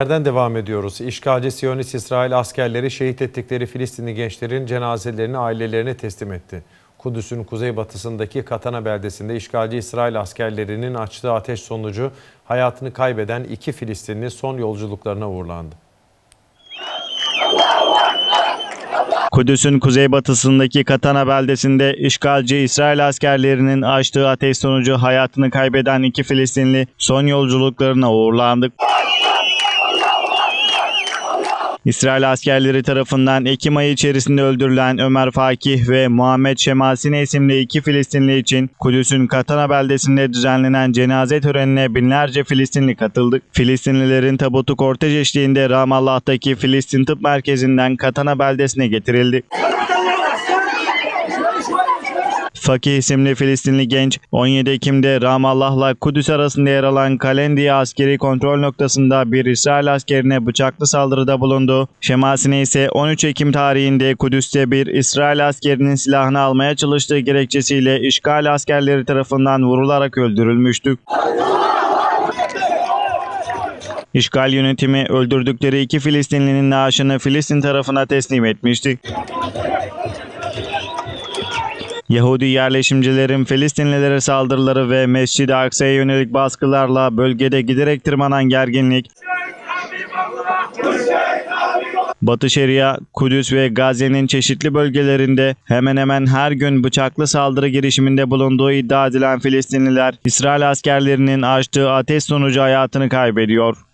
Nereden devam ediyoruz? İşgalci Siyonist İsrail askerleri şehit ettikleri Filistinli gençlerin cenazelerini ailelerine teslim etti. Kudüs'ün kuzeybatısındaki Katana beldesinde işgalci İsrail askerlerinin açtığı ateş sonucu hayatını kaybeden 2 Filistinli son yolculuklarına uğurlandı. Kudüs'ün kuzeybatısındaki Katana beldesinde işgalci İsrail askerlerinin açtığı ateş sonucu hayatını kaybeden 2 Filistinli son yolculuklarına uğurlandı. İsrail askerleri tarafından Ekim ayı içerisinde öldürülen Ömer Fakih ve Muhammed Şemasine isimli 2 Filistinli için Kudüs'ün Katana beldesinde düzenlenen cenaze törenine binlerce Filistinli katıldı. Filistinlilerin tabutu kortej eşliğinde Ramallah'taki Filistin Tıp Merkezi'nden Katana beldesine getirildi. Fakih isimli Filistinli genç 17 Ekim'de Ramallah'la Kudüs arasında yer alan Kalendiye askeri kontrol noktasında bir İsrail askerine bıçaklı saldırıda bulundu. Şemasine ise 13 Ekim tarihinde Kudüs'te bir İsrail askerinin silahını almaya çalıştığı gerekçesiyle işgal askerleri tarafından vurularak öldürülmüştü. İşgal yönetimi öldürdükleri 2 Filistinlinin naaşını Filistin tarafına teslim etmişti. Yahudi yerleşimcilerin Filistinlilere saldırıları ve Mescid-i Aksa'ya yönelik baskılarla bölgede giderek tırmanan gerginlik, Batı Şeria, Kudüs ve Gazze'nin çeşitli bölgelerinde hemen hemen her gün bıçaklı saldırı girişiminde bulunduğu iddia edilen Filistinliler, İsrail askerlerinin açtığı ateş sonucu hayatını kaybediyor.